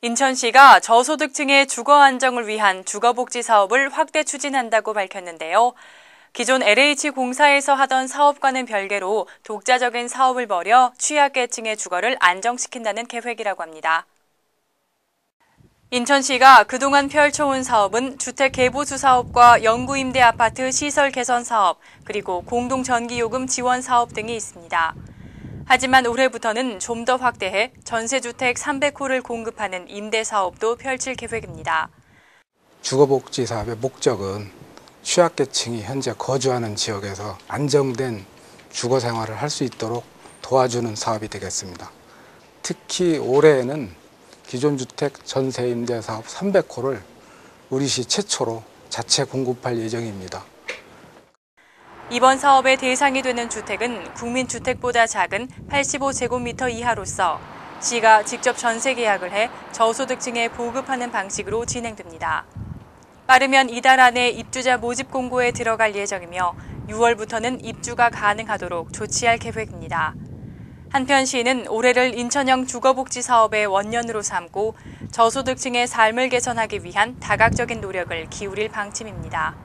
인천시가 저소득층의 주거 안정을 위한 주거복지 사업을 확대 추진한다고 밝혔는데요. 기존 LH공사에서 하던 사업과는 별개로 독자적인 사업을 벌여 취약계층의 주거를 안정시킨다는 계획이라고 합니다. 인천시가 그동안 펼쳐온 사업은 주택개보수 사업과 영구임대 아파트 시설 개선 사업, 그리고 공동전기요금 지원 사업 등이 있습니다. 하지만 올해부터는 좀 더 확대해 전세주택 300호를 공급하는 임대사업도 펼칠 계획입니다. 주거복지 사업의 목적은 취약계층이 현재 거주하는 지역에서 안정된 주거 생활을 할 수 있도록 도와주는 사업이 되겠습니다. 특히 올해에는 기존 주택 전세 임대 사업 300호를 우리 시 최초로 자체 공급할 예정입니다. 이번 사업의 대상이 되는 주택은 국민주택보다 작은 85제곱미터 이하로서 시가 직접 전세 계약을 해 저소득층에 보급하는 방식으로 진행됩니다. 빠르면 이달 안에 입주자 모집 공고에 들어갈 예정이며 6월부터는 입주가 가능하도록 조치할 계획입니다. 한편 시는 올해를 인천형 주거복지 사업의 원년으로 삼고 저소득층의 삶을 개선하기 위한 다각적인 노력을 기울일 방침입니다.